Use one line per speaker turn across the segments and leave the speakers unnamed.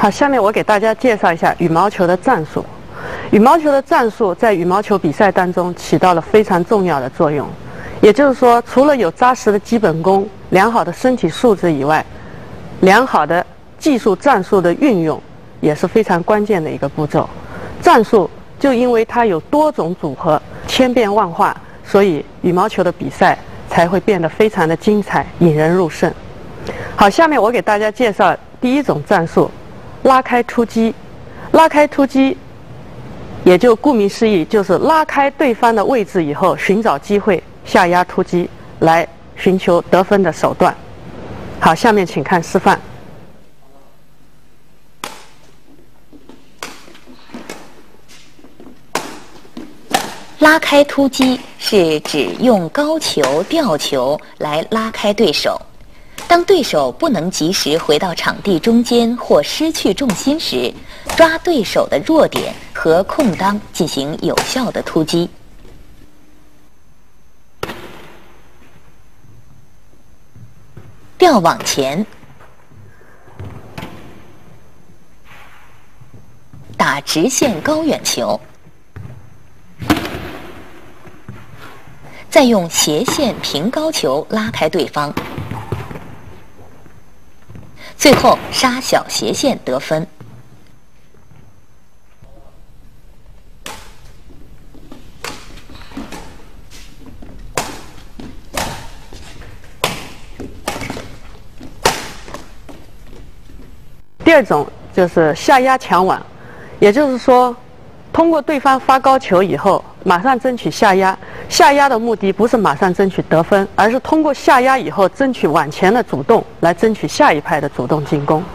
好，下面我给大家介绍一下羽毛球的战术。羽毛球的战术在羽毛球比赛当中起到了非常重要的作用。也就是说，除了有扎实的基本功、良好的身体素质以外，良好的技术战术的运用也是非常关键的一个步骤。战术就因为它有多种组合，千变万化，所以羽毛球的比赛才会变得非常的精彩，引人入胜。好，下面我给大家介绍第一种战术：拉开突击。拉开突击，也就顾名思义，就是拉开对方的位置以后，寻找机会下压突击，来寻求得分的手段。好，下面请看示范。
拉开突击是指用高球、吊球来拉开对手。当对手不能及时回到场地中间或失去重心时，抓对手的弱点和空当进行有效的突击。吊往前，打直线高远球，再用斜线平高球拉开对方，最后杀小斜线得分。
第二种就是下压抢网，也就是说，通过对方发高球以后，马上争取下压。下压的目的不是马上争取得分，而是通过下压以后争取往前的主动，来争取下一拍的主动进攻。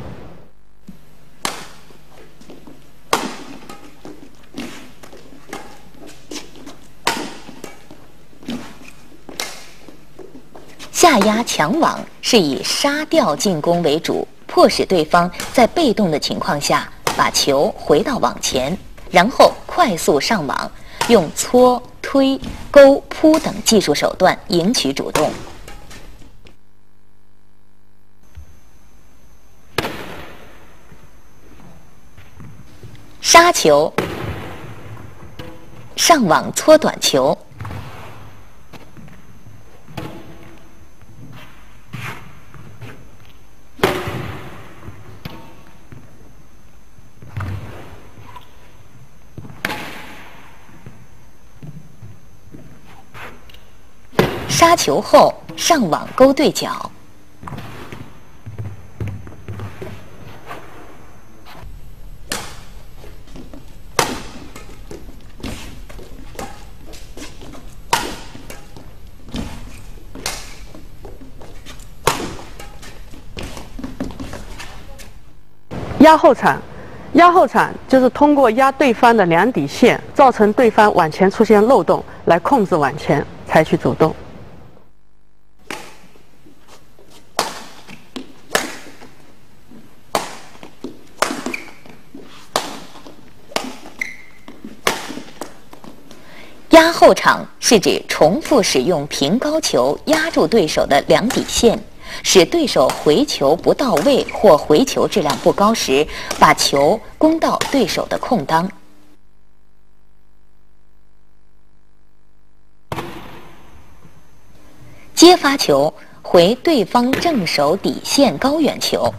下压抢网是以杀吊进攻为主，迫使对方在被动的情况下把球回到网前，然后快速上网，用搓、推、勾、扑等技术手段赢取主动。杀球，上网搓短球，杀球后上网勾对角，
压后场，压后场就是通过压对方的两底线，造成对方往前出现漏洞，来控制往前，采取主动。
压后场是指重复使用平高球压住对手的两底线，使对手回球不到位或回球质量不高时，把球攻到对手的空当。接发球回对方正手底线高远球，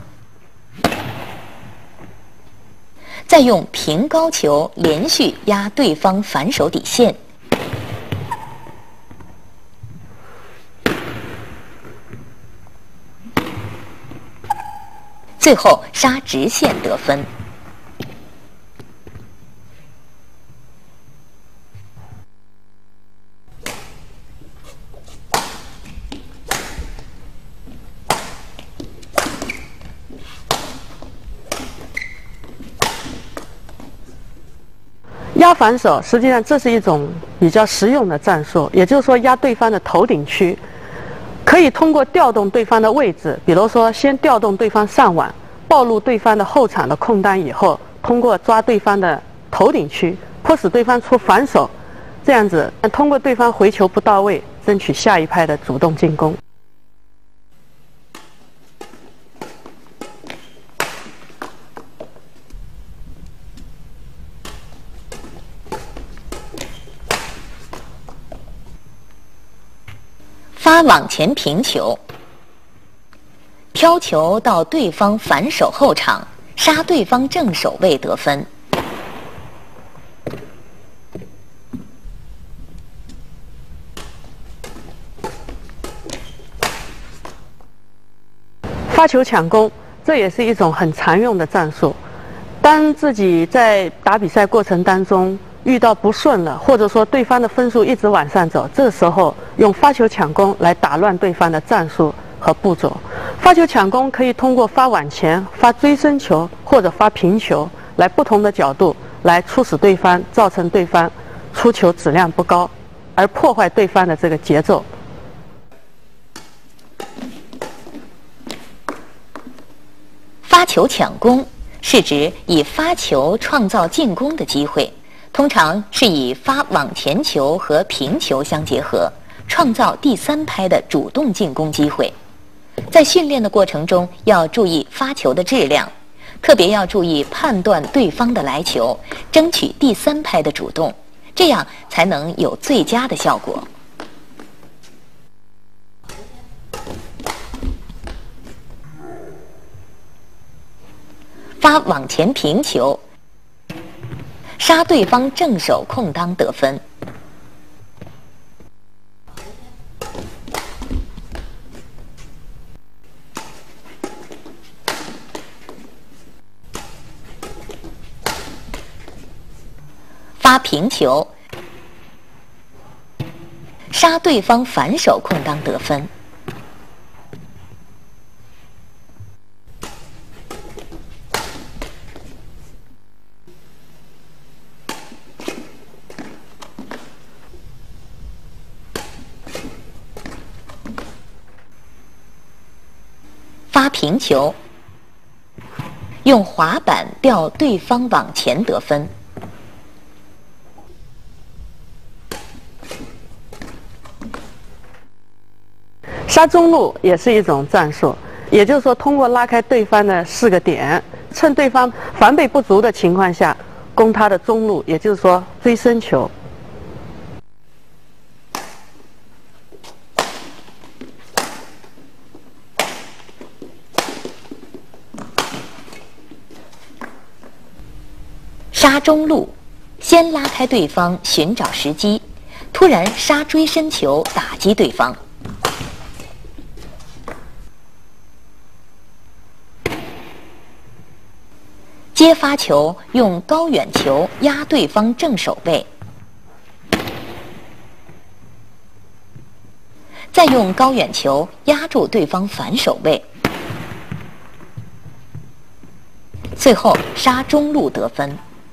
再用平高球连续压对方反手底线。最后杀直线得分。
压反手，实际上这是一种比较实用的战术，也就是说压对方的头顶区。可以通过调动对方的位置，比如说先调动对方上网，暴露对方的后场的空当以后，通过抓对方的头顶区，迫使对方出反手，这样子通过对方回球不到位，争取下一拍的主动进攻。
发往前平球，飘球到对方反手后场，杀对方正手位得分。
发球抢攻，这也是一种很常用的战术。当自己在打比赛过程当中遇到不顺了，或者说对方的分数一直往上走，这时候用发球抢攻来打乱对方的战术和步骤。发球抢攻可以通过发往前、发追身球或者发平球来不同的角度来促使对方，造成对方出球质量不高，而破坏对方的这个节奏。
发球抢攻是指以发球创造进攻的机会，通常是以发往前球和平球相结合，创造第三拍的主动进攻机会。在训练的过程中，要注意发球的质量，特别要注意判断对方的来球，争取第三拍的主动，这样才能有最佳的效果。发往前平球，杀对方正手空当得分。发平球，杀对方反手空当得分。发平球，用滑板吊对方往前得分。
杀中路也是一种战术，也就是说，通过拉开对方的4个点，趁对方防备不足的情况下，攻他的中路，也就是说追身球。
杀中路，先拉开对方，寻找时机，突然杀追身球打击对方。接发球，用高远球压对方正手位，再用高远球压住对方反手位，最后杀中路得分。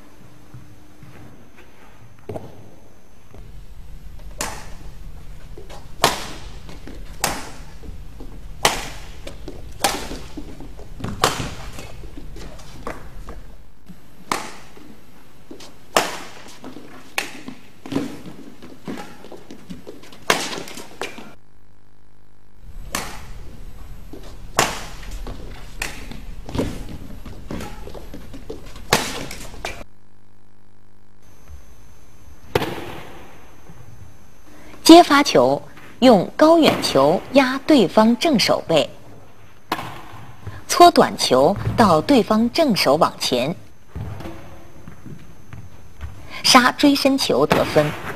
接发球，用高远球压对方正手位，搓短球到对方正手往前，杀追身球得分。